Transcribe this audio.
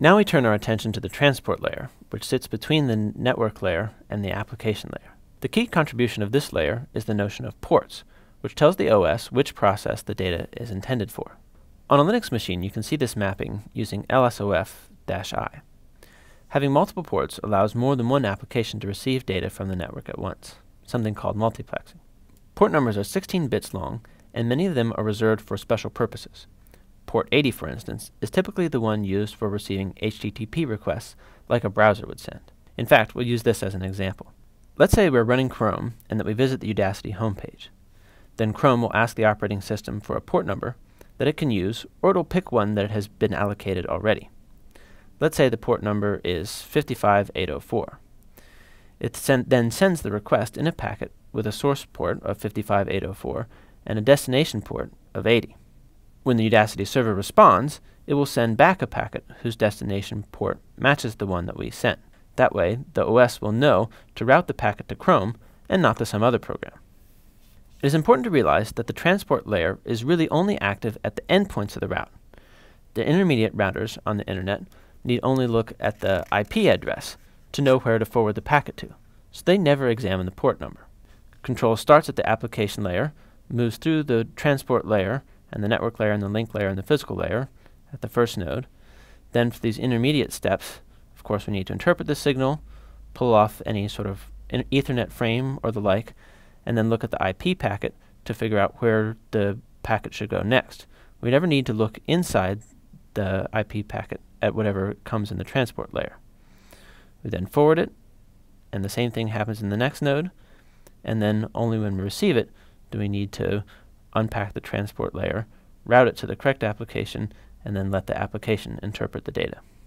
Now we turn our attention to the transport layer, which sits between the network layer and the application layer. The key contribution of this layer is the notion of ports, which tells the OS which process the data is intended for. On a Linux machine, you can see this mapping using LSOF-I. Having multiple ports allows more than one application to receive data from the network at once, something called multiplexing. Port numbers are 16 bits long, and many of them are reserved for special purposes. Port 80, for instance, is typically the one used for receiving HTTP requests like a browser would send. In fact, we'll use this as an example. Let's say we're running Chrome and that we visit the Udacity homepage. Then Chrome will ask the operating system for a port number that it can use, or it'll pick one that has been allocated already. Let's say the port number is 55804. It then sends the request in a packet with a source port of 55804 and a destination port of 80. When the Udacity server responds, it will send back a packet whose destination port matches the one that we sent. That way, the OS will know to route the packet to Chrome and not to some other program. It is important to realize that the transport layer is really only active at the endpoints of the route. The intermediate routers on the internet need only look at the IP address to know where to forward the packet to, so they never examine the port number. Control starts at the application layer, moves through the transport layer and the network layer and the link layer and the physical layer at the first node. Then for these intermediate steps, of course, we need to interpret the signal, pull off any sort of Ethernet frame or the like, and then look at the IP packet to figure out where the packet should go next. We never need to look inside the IP packet at whatever comes in the transport layer. We then forward it, and the same thing happens in the next node, and then only when we receive it do we need to unpack the transport layer, route it to the correct application, and then let the application interpret the data.